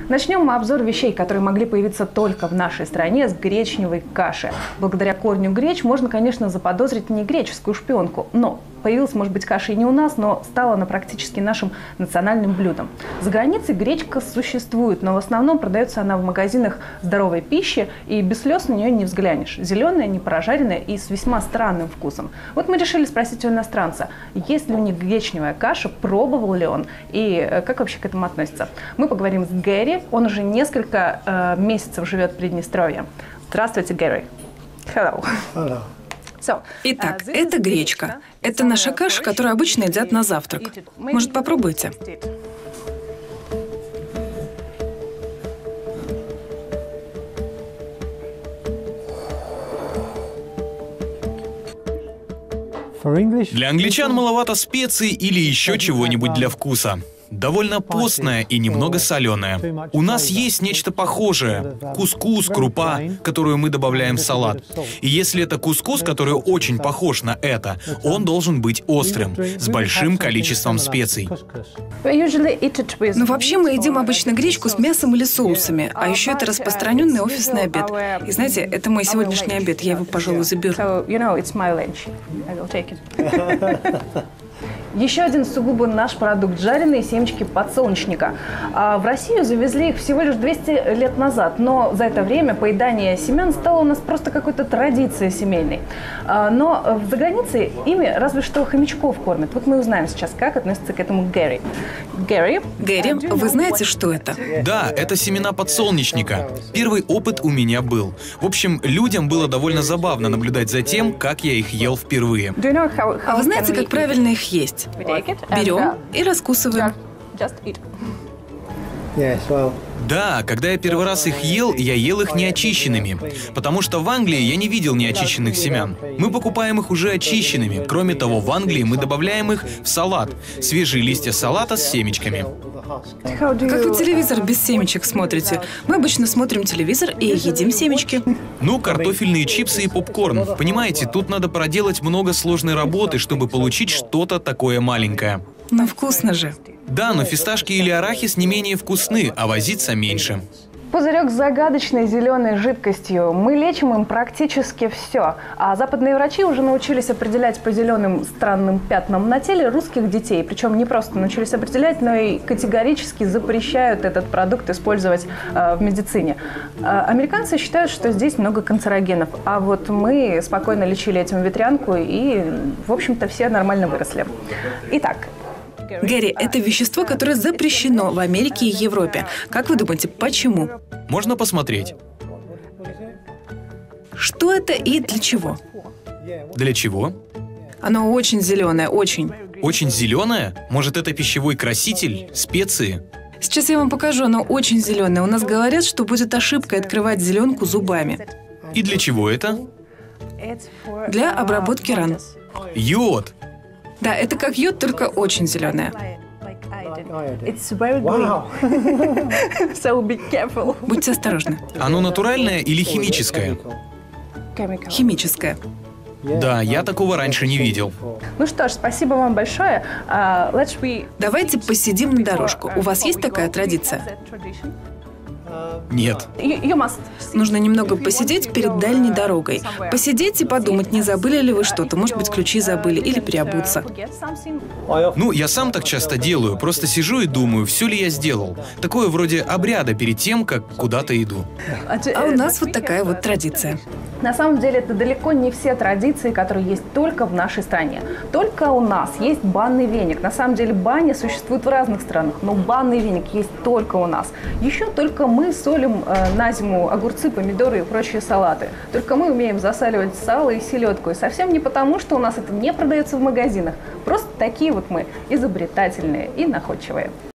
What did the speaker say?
Начнем мы обзор вещей, которые могли появиться только в нашей стране, с гречневой каши. Благодаря корню греч можно, конечно, заподозрить не греческую шпионку, но появилась, может быть, каша и не у нас, но стала она практически нашим национальным блюдом. За границей гречка существует, но в основном продается она в магазинах здоровой пищи, и без слез на нее не взглянешь. Зеленая, не прожаренная и с весьма странным вкусом. Вот мы решили спросить у иностранца, есть ли у них гречневая каша, пробовал ли он и как вообще к этому относится. Мы поговорим с Гэри, он уже несколько месяцев живет в Приднестровье. Здравствуйте, Гэри. Hello. Hello. Итак, это гречка. Это наша каша, которую обычно едят на завтрак. Может, попробуйте? Для англичан маловато специй или еще чего-нибудь для вкуса. Довольно постная и немного соленая. У нас есть нечто похожее. Кускус, крупа, которую мы добавляем в салат. И если это кускус, который очень похож на это, он должен быть острым, с большим количеством специй. Но вообще мы едим обычно гречку с мясом или соусами, а еще это распространенный офисный обед. И знаете, это мой сегодняшний обед, я его, пожалуй, заберу. Еще один сугубо наш продукт – жареные семечки подсолнечника. В Россию завезли их всего лишь 200 лет назад, но за это время поедание семян стало у нас просто какой-то традицией семейной. Но за границей ими разве что хомячков кормят. Вот мы узнаем сейчас, как относится к этому Гэри. Гэри, вы знаете, что это? Да, это семена подсолнечника. Первый опыт у меня был. В общем, людям было довольно забавно наблюдать за тем, как я их ел впервые. А вы знаете, как правильно их есть? Берем и раскусываем. Да, когда я первый раз их ел, я ел их неочищенными. Потому что в Англии я не видел неочищенных семян. Мы покупаем их уже очищенными. Кроме того, в Англии мы добавляем их в салат. Свежие листья салата с семечками. Как вы телевизор без семечек смотрите? Мы обычно смотрим телевизор и едим семечки. Ну, картофельные чипсы и попкорн. Понимаете, тут надо проделать много сложной работы, чтобы получить что-то такое маленькое. Но вкусно же. Да, но фисташки или арахис не менее вкусны, а возиться меньше. Пузырек с загадочной зеленой жидкостью. Мы лечим им практически все. А западные врачи уже научились определять по зеленым странным пятнам на теле русских детей. Причем не просто научились определять, но и категорически запрещают этот продукт использовать в медицине. Американцы считают, что здесь много канцерогенов. А вот мы спокойно лечили этим ветрянку и, в общем-то, все нормально выросли. Итак. Гэри, это вещество, которое запрещено в Америке и Европе. Как вы думаете, почему? Можно посмотреть. Что это и для чего? Для чего? Оно очень зеленое, очень. Очень зеленое? Может, это пищевой краситель? Специи? Сейчас я вам покажу, оно очень зеленое. У нас говорят, что будет ошибкой открывать зеленку зубами. И для чего это? Для обработки ран. Йод! Да, это как йод, только очень зеленое. Будьте осторожны. Оно натуральное или химическое? Химическое. Да, я такого раньше не видел. Ну что ж, спасибо вам большое. Давайте посидим на дорожку. У вас есть такая традиция? Нет. Нужно немного посидеть перед дальней дорогой. Посидеть и подумать, не забыли ли вы что-то. Может быть, ключи забыли или переобуться. Ну, я сам так часто делаю. Просто сижу и думаю, все ли я сделал. Такое вроде обряда перед тем, как куда-то иду. А у нас вот такая вот традиция. На самом деле это далеко не все традиции, которые есть только в нашей стране. Только у нас есть банный веник. На самом деле бани существуют в разных странах, но банный веник есть только у нас. Еще только мы солим на зиму огурцы, помидоры и прочие салаты. Только мы умеем засаливать сало и селедку. И совсем не потому, что у нас это не продается в магазинах. Просто такие вот мы изобретательные и находчивые.